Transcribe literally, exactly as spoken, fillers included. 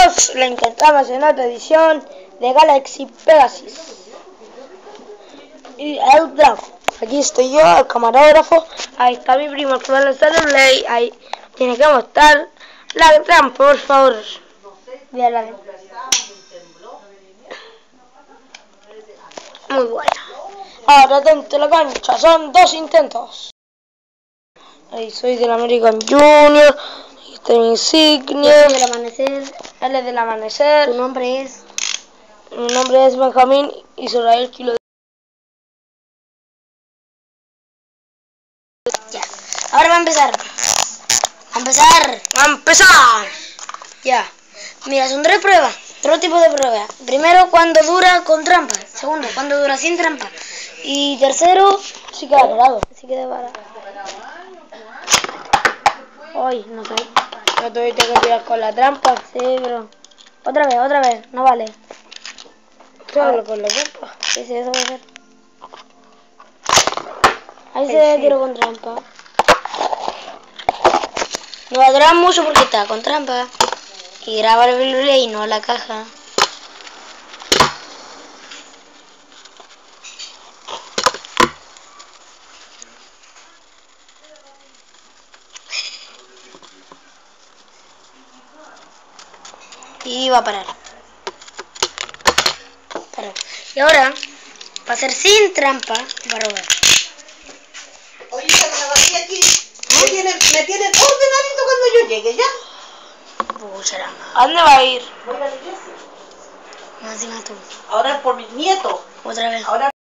amigos, lo encontramos en otra edición de Galaxy Pegasus y el Dragon. Aquí estoy yo, el camarógrafo. Ahí está mi primo que va a lanzar el play. Ahí tiene que mostrar la trampa, por favor. Voy la muy buena. Ahora dentro de la cancha son dos intentos. Ahí soy del American Junior. Ahí está mi insignia. Yo soy del Amanecer. Él es del Amanecer. Tu nombre es. Mi nombre es Benjamín Israel Kilo. Ya. Ahora va a empezar. Va a empezar. ¡Va a empezar! Ya. Mira, son tres pruebas. Tres tipos de pruebas. Primero, cuando dura con trampa. Segundo, cuando dura sin trampa. Y tercero, Sí queda parado. si queda para. Hoy, no sé. No tuviste que tirar con la trampa. Sí, pero. Otra vez, otra vez. No vale. Solo con la trampa. Sí, sí, eso va a ser. Ahí Ahí se sí. tiró con trampa. No va a durar mucho porque está con trampa. Y graba el Blu-ray, no la caja. Y va a parar. Paró. Y ahora, va a ser sin trampa, va a robar. Oye, ya me la bajé aquí. Me tienen, me tienen ordenadito cuando yo llegue, ¿ya? Pucha, ¿A dónde va a ir? Voy a la iglesia. más encima tú. Ahora es por mis nietos. Otra vez. Ahora